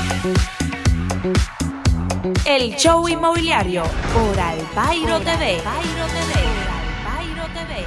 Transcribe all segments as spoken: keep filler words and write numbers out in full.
El show inmobiliario por Alpairo T V. Alpairo T V. Alpairo T V.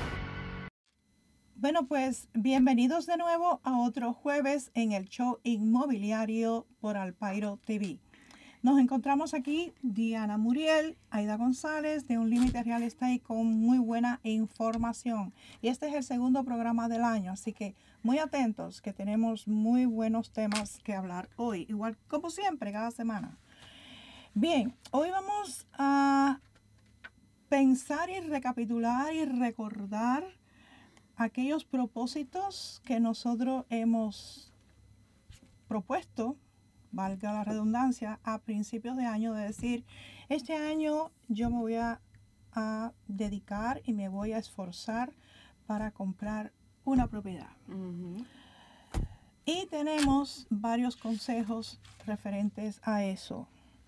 Bueno, pues bienvenidos de nuevo a otro jueves en el show inmobiliario por Alpairo T V. Nos encontramos aquí Diana Muriel, Aida González de Unlimited Real Estate con muy buena información. Y este es el segundo programa del año, así que muy atentos que tenemos muy buenos temas que hablar hoy, igual como siempre, cada semana. Bien, hoy vamos a pensar y recapitular y recordar aquellos propósitos que nosotros hemos propuesto, valga la redundancia, a principios de año, de decir, este año yo me voy a, a dedicar y me voy a esforzar para comprar una propiedad. Uh-huh. Y tenemos varios consejos referentes a eso.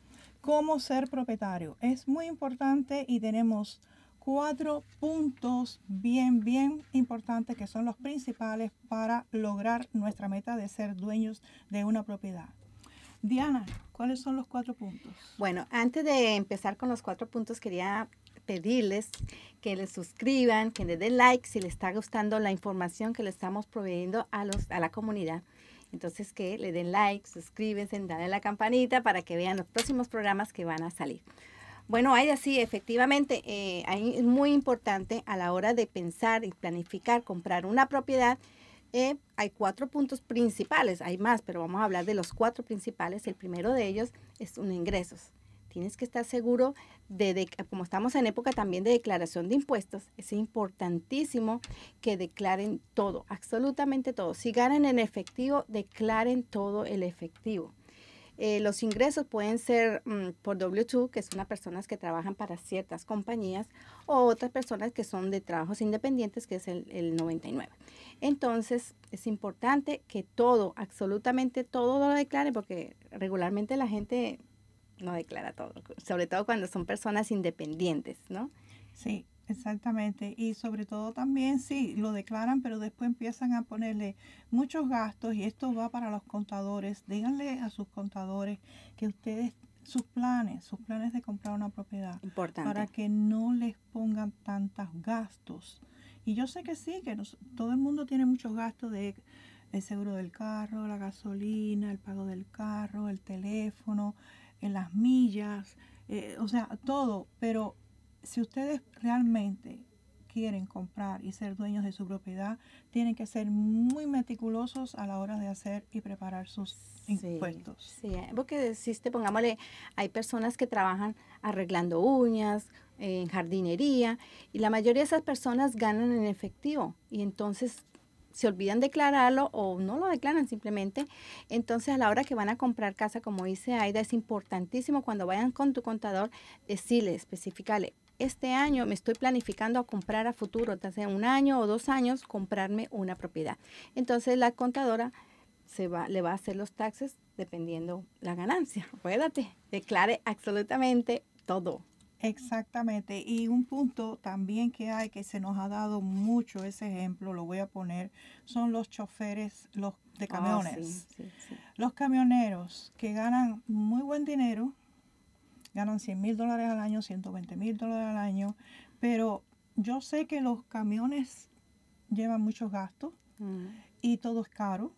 ¿Cómo ser propietario? Es muy importante y tenemos cuatro puntos bien, bien importantes que son los principales para lograr nuestra meta de ser dueños de una propiedad. Diana, ¿cuáles son los cuatro puntos? Bueno, antes de empezar con los cuatro puntos, quería pedirles que les suscriban, que les den like si les está gustando la información que le estamos proveyendo a, los, a la comunidad. Entonces, que le den like, suscríbanse, dale a la campanita para que vean los próximos programas que van a salir. Bueno, Aida, sí, efectivamente, eh, ahí es muy importante a la hora de pensar y planificar comprar una propiedad. Eh, hay cuatro puntos principales, hay más, pero vamos a hablar de los cuatro principales. El primero de ellos es un ingresos. Tienes que estar seguro de, de, como estamos en época también de declaración de impuestos, es importantísimo que declaren todo, absolutamente todo. Si ganan en efectivo, declaren todo el efectivo. Eh, los ingresos pueden ser um, por doble u dos, que son las personas que trabajan para ciertas compañías, o otras personas que son de trabajos independientes, que es el, el noventa y nueve. Entonces, es importante que todo, absolutamente todo lo declaren, porque regularmente la gente no declara todo, sobre todo cuando son personas independientes, ¿no? Sí, exactamente. Y sobre todo también, sí, lo declaran, pero después empiezan a ponerle muchos gastos y esto va para los contadores. Díganle a sus contadores que ustedes, sus planes, sus planes de comprar una propiedad, importante, para que no les pongan tantos gastos. Y yo sé que sí, que nos, todo el mundo tiene muchos gastos de el seguro del carro, la gasolina, el pago del carro, el teléfono, en las millas, eh, o sea, todo, pero si ustedes realmente quieren comprar y ser dueños de su propiedad, tienen que ser muy meticulosos a la hora de hacer y preparar sus sí, impuestos. Sí, porque existe, pongámosle, hay personas que trabajan arreglando uñas, en jardinería, y la mayoría de esas personas ganan en efectivo, y entonces se olvidan declararlo o no lo declaran simplemente. Entonces, a la hora que van a comprar casa, como dice Aida, es importantísimo cuando vayan con tu contador, decirle, especificarle, este año me estoy planificando a comprar a futuro, entonces en un año o dos años, comprarme una propiedad. Entonces, la contadora se va, le va a hacer los taxes dependiendo la ganancia. Acuérdate, declare absolutamente todo. Exactamente, y un punto también que hay que se nos ha dado mucho ese ejemplo, lo voy a poner, son los choferes los de camiones. Oh, sí, sí, sí. Los camioneros que ganan muy buen dinero, ganan cien mil dólares al año, ciento veinte mil dólares al año, pero yo sé que los camiones llevan muchos gastos mm. y todo es caro,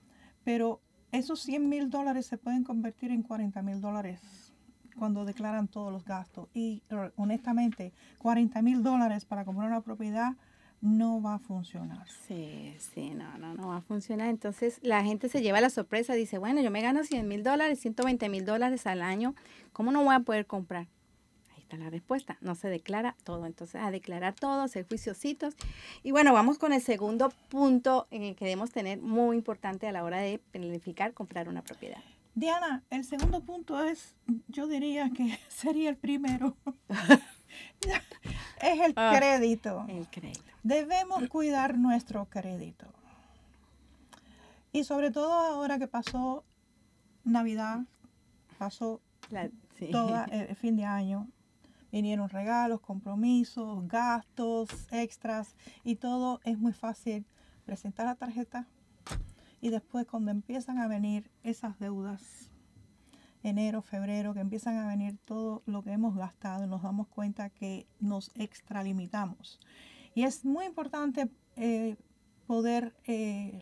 pero esos cien mil dólares se pueden convertir en cuarenta mil dólares cuando declaran todos los gastos. Y honestamente, cuarenta mil dólares para comprar una propiedad no va a funcionar. Sí, sí, no, no, no va a funcionar. Entonces la gente se lleva la sorpresa, dice, bueno, yo me gano cien mil dólares, ciento veinte mil dólares al año, ¿cómo no voy a poder comprar? Ahí está la respuesta, no se declara todo. Entonces a declarar todo, ser juiciositos. Y bueno, vamos con el segundo punto eh, que debemos tener muy importante a la hora de planificar comprar una propiedad. Diana, el segundo punto es, yo diría que sería el primero. Es el ah, crédito. El crédito. Debemos cuidar nuestro crédito. Y sobre todo ahora que pasó Navidad, pasó La, sí. todo el fin de año, vinieron regalos, compromisos, gastos, extras y todo es muy fácil presentar la tarjeta Y después cuando empiezan a venir esas deudas, enero, febrero, que empiezan a venir todo lo que hemos gastado, nos damos cuenta que nos extralimitamos. Y es muy importante eh, poder eh,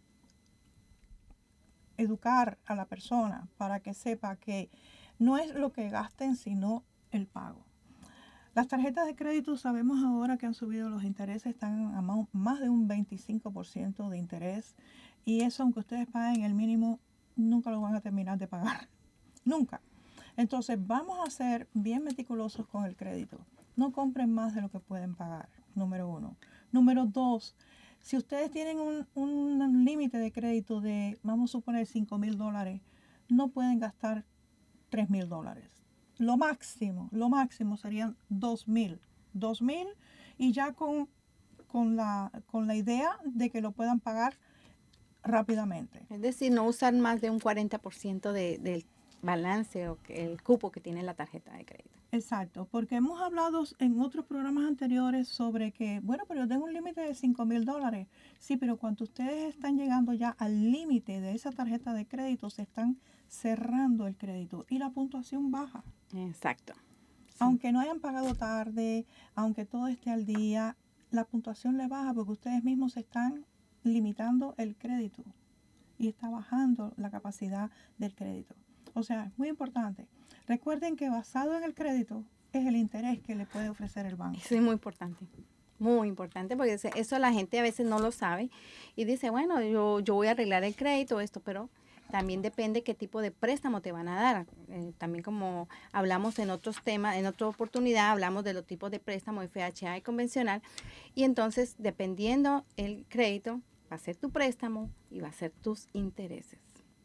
educar a la persona para que sepa que no es lo que gasten, sino el pago. Las tarjetas de crédito sabemos ahora que han subido los intereses, están a más de un veinticinco por ciento de interés, y eso, aunque ustedes paguen el mínimo, nunca lo van a terminar de pagar. Nunca. Entonces vamos a ser bien meticulosos con el crédito. No compren más de lo que pueden pagar, número uno. Número dos, si ustedes tienen un, un límite de crédito de, vamos a suponer, cinco mil dólares, no pueden gastar tres mil dólares. Lo máximo, lo máximo serían dos mil. dos mil y ya con, con, la, con la idea de que lo puedan pagar rápidamente. Es decir, no usar más de un cuarenta por ciento de, del balance o que, el cupo que tiene la tarjeta de crédito. Exacto, porque hemos hablado en otros programas anteriores sobre que, bueno, pero yo tengo un límite de cinco mil dólares. Sí, pero cuando ustedes están llegando ya al límite de esa tarjeta de crédito, se están cerrando el crédito y la puntuación baja. Exacto. Sí. Aunque no hayan pagado tarde, aunque todo esté al día, la puntuación le baja porque ustedes mismos están limitando el crédito y está bajando la capacidad del crédito. O sea, es muy importante. Recuerden que basado en el crédito es el interés que le puede ofrecer el banco. Eso es muy importante, muy importante, porque eso la gente a veces no lo sabe y dice, bueno, yo, yo voy a arreglar el crédito, esto, pero también depende qué tipo de préstamo te van a dar. Eh, también como hablamos en otros temas, en otra oportunidad, hablamos de los tipos de préstamo F H A y convencional, y entonces dependiendo el crédito, va a ser tu préstamo y va a ser tus intereses.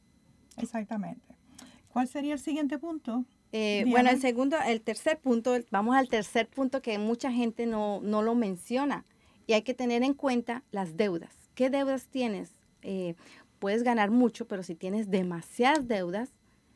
Exactamente. ¿Cuál sería el siguiente punto? Eh, bueno, el segundo, el tercer punto, vamos al tercer punto que mucha gente no, no lo menciona y hay que tener en cuenta las deudas. ¿Qué deudas tienes? Eh, puedes ganar mucho, pero si tienes demasiadas deudas,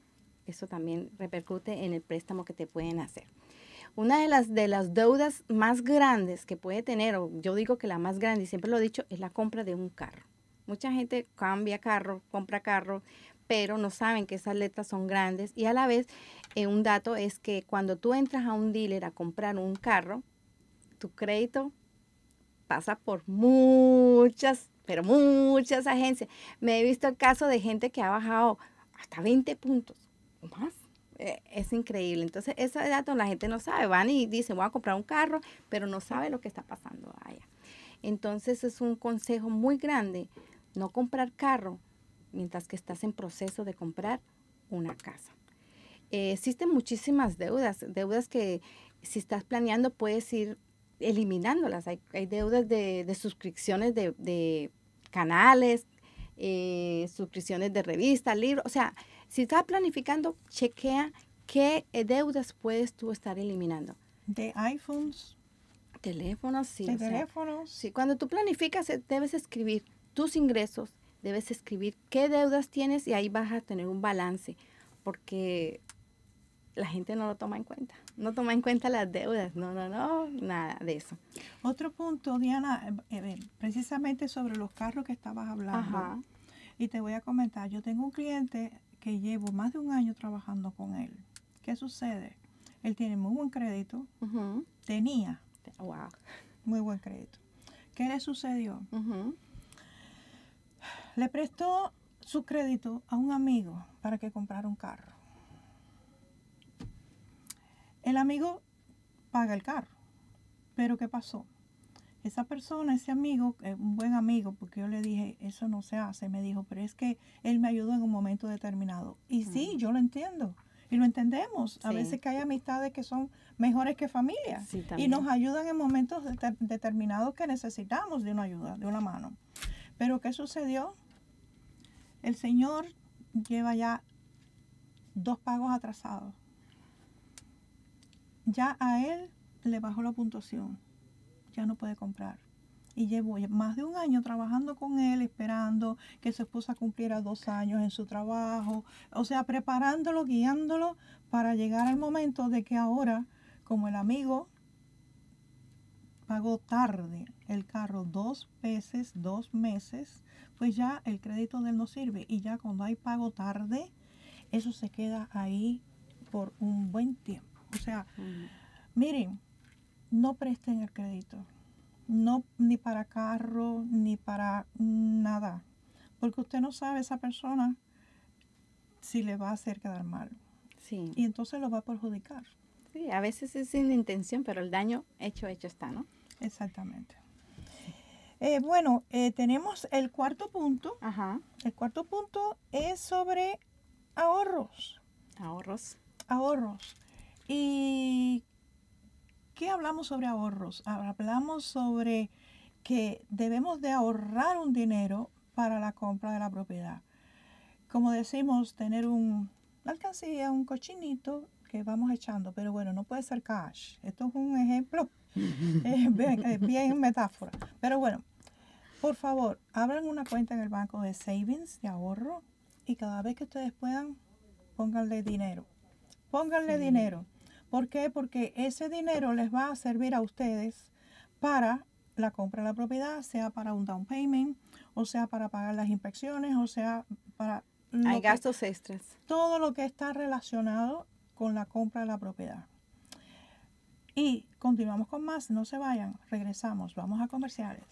eso también repercute en el préstamo que te pueden hacer. Una de las, de las deudas más grandes que puede tener, o yo digo que la más grande, y siempre lo he dicho, es la compra de un carro. Mucha gente cambia carro, compra carro, pero no saben que esas letras son grandes. Y a la vez, eh, un dato es que cuando tú entras a un dealer a comprar un carro, tu crédito pasa por muchas, pero muchas agencias. Me he visto el caso de gente que ha bajado hasta veinte puntos o más. Eh, es increíble. Entonces, ese dato la gente no sabe. Van y dicen, voy a comprar un carro, pero no sabe lo que está pasando allá. Entonces, es un consejo muy grande, no comprar carro mientras que estás en proceso de comprar una casa. Eh, existen muchísimas deudas, deudas que si estás planeando puedes ir eliminándolas. Hay, hay deudas de, de suscripciones de, de canales, eh, suscripciones de revistas, libros. O sea, si estás planificando, chequea qué deudas puedes tú estar eliminando. De iPhones. Teléfonos, sí. De o sea, teléfonos. sí, cuando tú planificas debes escribir tus ingresos, debes escribir qué deudas tienes y ahí vas a tener un balance, porque la gente no lo toma en cuenta. No toma en cuenta las deudas, no, no, no, nada de eso. Otro punto, Diana, eh, precisamente sobre los carros que estabas hablando. Ajá. Y te voy a comentar, yo tengo un cliente que llevo más de un año trabajando con él. ¿Qué sucede? Él tiene muy buen crédito, Uh-huh. tenía Wow. muy buen crédito. ¿Qué le sucedió? Uh-huh. Le prestó su crédito a un amigo para que comprara un carro. El amigo paga el carro, pero ¿qué pasó? Esa persona, ese amigo, es un buen amigo, porque yo le dije, eso no se hace, me dijo, pero es que él me ayudó en un momento determinado. Y uh-huh. sí, yo lo entiendo, y lo entendemos. A sí. veces que hay amistades que son mejores que familia, sí, y nos ayudan en momentos de- determinados que necesitamos de una ayuda, de una mano. Pero ¿qué sucedió? El señor lleva ya dos pagos atrasados. Ya a él le bajó la puntuación. Ya no puede comprar. Y llevo más de un año trabajando con él, esperando que su esposa cumpliera dos años en su trabajo. O sea, preparándolo, guiándolo para llegar al momento de que ahora, como el amigo pagó tarde el carro dos veces, dos meses, pues ya el crédito de él no sirve. Y ya cuando hay pago tarde, eso se queda ahí por un buen tiempo. O sea, uh-huh. miren, no presten el crédito. No, ni para carro, ni para nada. Porque usted no sabe esa persona si le va a hacer quedar mal. Sí. Y entonces lo va a perjudicar. Sí, a veces es sin intención, pero el daño hecho, hecho está, ¿no? Exactamente. Eh, bueno, eh, tenemos el cuarto punto. Ajá. El cuarto punto es sobre ahorros. Ahorros. Ahorros. ¿Y qué hablamos sobre ahorros? Hablamos sobre que debemos de ahorrar un dinero para la compra de la propiedad. Como decimos, tener un, una alcancía, un cochinito que vamos echando, pero bueno, no puede ser cash. Esto es un ejemplo eh, bien, eh, bien metáfora. Pero bueno, por favor, abran una cuenta en el banco de savings, de ahorro, y cada vez que ustedes puedan, pónganle dinero. Pónganle sí. dinero. ¿Por qué? Porque ese dinero les va a servir a ustedes para la compra de la propiedad, sea para un down payment, o sea para pagar las inspecciones, o sea para... Hay gastos que, extras. Todo lo que está relacionado con la compra de la propiedad. Y continuamos con más, no se vayan, regresamos, vamos a comerciales.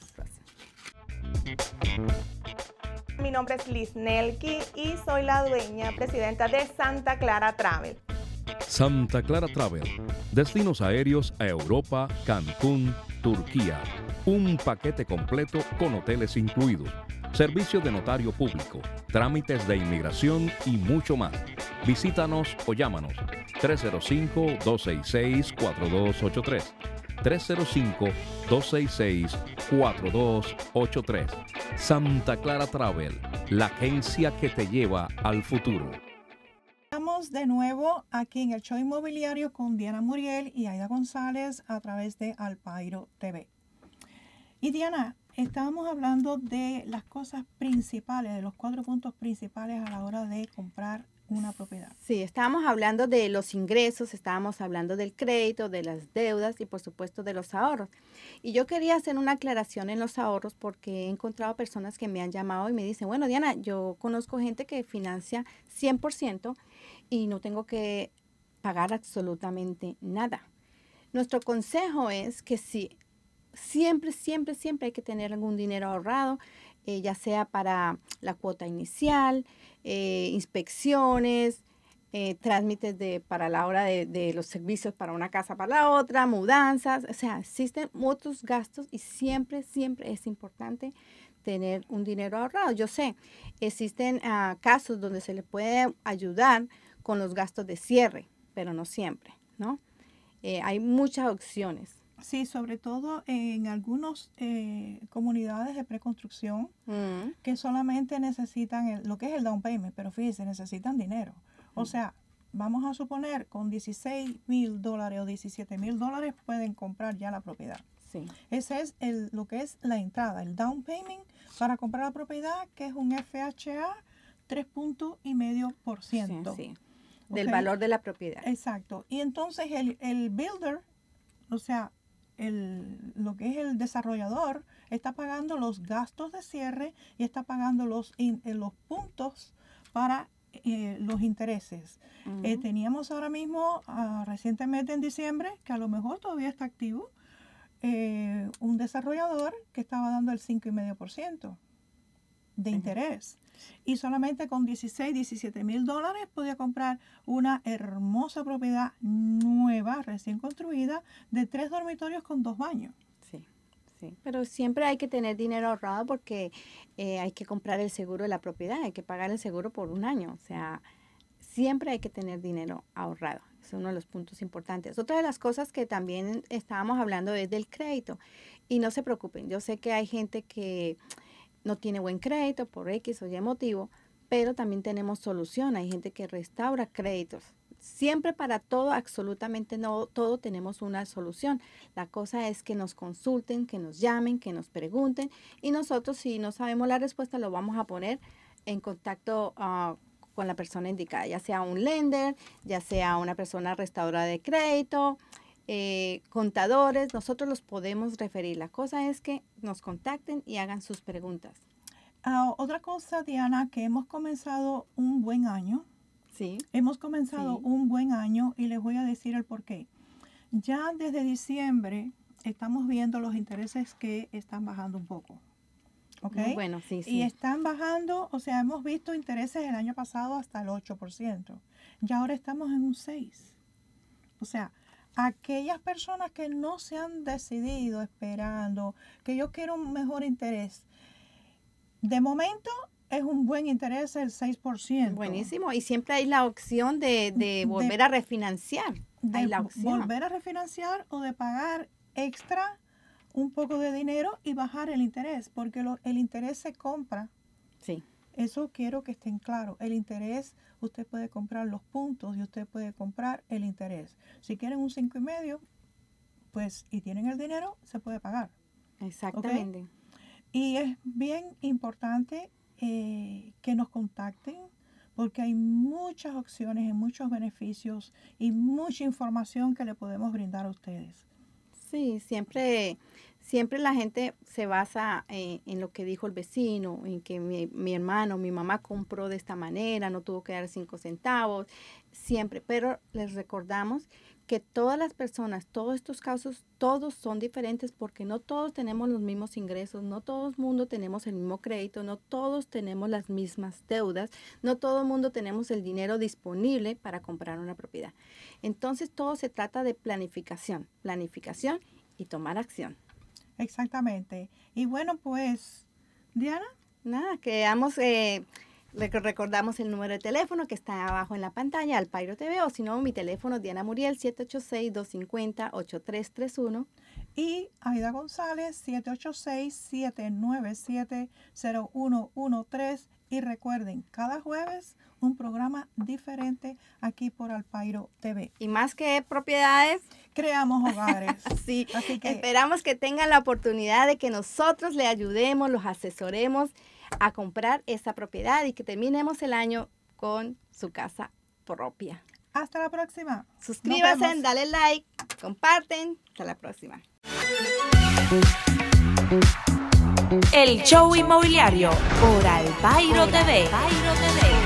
Mi nombre es Liz Nelky y soy la dueña, presidenta de Santa Clara Travel. Santa Clara Travel, destinos aéreos a Europa, Cancún, Turquía. Un paquete completo con hoteles incluidos, servicio de notario público, trámites de inmigración y mucho más. Visítanos o llámanos tres cero cinco, dos seis seis, cuatro dos ocho tres, tres cero cinco, dos seis seis, cuatro dos ocho tres. Santa Clara Travel, la agencia que te lleva al futuro. Estamos de nuevo aquí en el show inmobiliario con Diana Muriel y Aida González a través de Al Pairo T V. Y Diana, estábamos hablando de las cosas principales, de los cuatro puntos principales a la hora de comprar una propiedad. Sí, estábamos hablando de los ingresos, estábamos hablando del crédito, de las deudas y por supuesto de los ahorros. Y yo quería hacer una aclaración en los ahorros porque he encontrado personas que me han llamado y me dicen, bueno, Diana, yo conozco gente que financia cien por ciento y no tengo que pagar absolutamente nada. Nuestro consejo es que sí, siempre, siempre, siempre hay que tener algún dinero ahorrado, eh, ya sea para la cuota inicial, eh, inspecciones, eh, trámites de, para la hora de, de los servicios para una casa para la otra, mudanzas, o sea, existen otros gastos y siempre, siempre es importante tener un dinero ahorrado. Yo sé, existen uh, casos donde se le puede ayudar con los gastos de cierre, pero no siempre, ¿no? Eh, hay muchas opciones. Sí, sobre todo en algunas eh, comunidades de preconstrucción mm. que solamente necesitan el, lo que es el down payment, pero fíjense, necesitan dinero. O mm. sea, vamos a suponer con dieciséis mil dólares o diecisiete mil dólares pueden comprar ya la propiedad. Sí. Ese es el, lo que es la entrada, el down payment para comprar la propiedad, que es un F H A tres punto cinco por ciento. Sí, sí. Del okay. valor de la propiedad. Exacto. Y entonces el, el builder, o sea, El, lo que es el desarrollador, está pagando los gastos de cierre y está pagando los, in, los puntos para eh, los intereses. Uh-huh. Eh, teníamos ahora mismo, uh, recientemente en diciembre, que a lo mejor todavía está activo, eh, un desarrollador que estaba dando el cinco coma cinco por ciento de uh-huh. interés. Y solamente con dieciséis, diecisiete mil dólares podía comprar una hermosa propiedad nueva, recién construida, de tres dormitorios con dos baños. Sí, sí. Pero siempre hay que tener dinero ahorrado porque eh, hay que comprar el seguro de la propiedad, hay que pagar el seguro por un año. O sea, siempre hay que tener dinero ahorrado. Es uno de los puntos importantes. Otra de las cosas que también estábamos hablando es del crédito. Y no se preocupen, yo sé que hay gente que no tiene buen crédito por X o Y motivo, pero también tenemos solución. Hay gente que restaura créditos. Siempre para todo, absolutamente no, todo tenemos una solución. La cosa es que nos consulten, que nos llamen, que nos pregunten y nosotros, si no sabemos la respuesta, lo vamos a poner en contacto uh, con la persona indicada, ya sea un lender, ya sea una persona restauradora de crédito, eh, contadores, nosotros los podemos referir. La cosa es que nos contacten y hagan sus preguntas. Uh, otra cosa, Diana, que hemos comenzado un buen año. Sí. Hemos comenzado Sí. un buen año y les voy a decir el por qué. Ya desde diciembre estamos viendo los intereses que están bajando un poco. ¿Ok? Muy bueno, sí, sí. Y están bajando, o sea, hemos visto intereses el año pasado hasta el ocho por ciento. Ya ahora estamos en un seis por ciento. O sea, aquellas personas que no se han decidido esperando, que yo quiero un mejor interés, de momento es un buen interés el seis por ciento. Buenísimo. Y siempre hay la opción de, de volver De- a refinanciar. De hay la opción. volver a refinanciar o de pagar extra un poco de dinero y bajar el interés, porque lo- el interés se compra. Sí. Eso quiero que estén claros. El interés, usted puede comprar los puntos y usted puede comprar el interés. Si quieren un cinco y medio, pues, y tienen el dinero, se puede pagar. Exactamente. Y es bien importante eh, que nos contacten porque hay muchas opciones y muchos beneficios y mucha información que le podemos brindar a ustedes. Sí, siempre, siempre la gente se basa eh, en lo que dijo el vecino, en que mi, mi hermano, mi mamá compró de esta manera, no tuvo que dar cinco centavos, siempre. Pero les recordamos que todas las personas, todos estos casos, todos son diferentes porque no todos tenemos los mismos ingresos, no todo el mundo tenemos el mismo crédito, no todos tenemos las mismas deudas, no todo el mundo tenemos el dinero disponible para comprar una propiedad. Entonces todo se trata de planificación, planificación y tomar acción. Exactamente. Y bueno, pues, Diana, Nada, quedamos, eh, rec- recordamos el número de teléfono que está abajo en la pantalla, Alpairo T V, o si no, mi teléfono, Diana Muriel, siete ocho seis, dos cinco cero, ocho tres tres uno. y Aida González, siete ocho seis, siete nueve siete, cero uno uno tres. Y recuerden, cada jueves un programa diferente aquí por Alpairo T V. Y más que propiedades, Creamos hogares. sí, Así que esperamos que tengan la oportunidad de que nosotros le ayudemos, los asesoremos a comprar esa propiedad y que terminemos el año con su casa propia. hasta la próxima. Nos Suscríbanse, vemos. dale like, comparten. Hasta la próxima. El Show Inmobiliario por Alpairo T V.